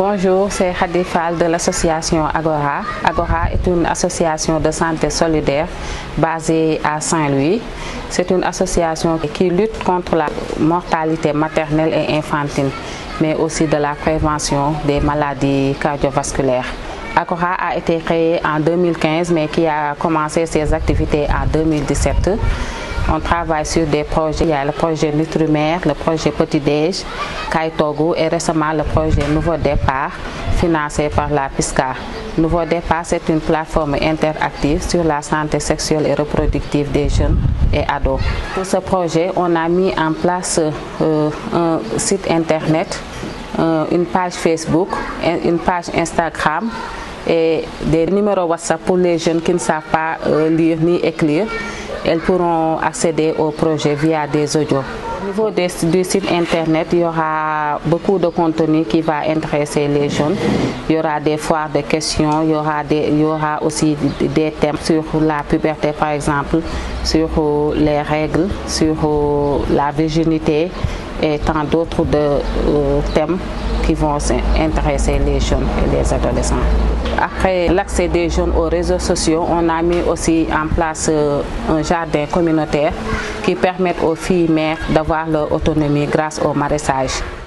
Bonjour, c'est Khady Fall de l'association Agora. Agora est une association de santé solidaire basée à Saint-Louis. C'est une association qui lutte contre la mortalité maternelle et infantile, mais aussi de la prévention des maladies cardiovasculaires. Agora a été créée en 2015, mais qui a commencé ses activités en 2017. On travaille sur des projets, il y a le projet Nutrimère, le projet Petit Déj, Kaitogo et récemment le projet Nouveau Départ, financé par la PISCA. Nouveau Départ, c'est une plateforme interactive sur la santé sexuelle et reproductive des jeunes et ados. Pour ce projet, on a mis en place un site internet, une page Facebook, une page Instagram et des numéros WhatsApp pour les jeunes qui ne savent pas lire ni écrire. Elles pourront accéder au projet via des audios. Au niveau du site internet, il y aura beaucoup de contenu qui va intéresser les jeunes. Il y aura des foires de questions, il y aura aussi des thèmes sur la puberté par exemple, sur les règles, sur la virginité et tant d'autres thèmes qui vont intéresser les jeunes et les adolescents. Après l'accès des jeunes aux réseaux sociaux, on a mis aussi en place un jardin communautaire qui permet aux filles mères d'avoir leur autonomie grâce au maraîchage.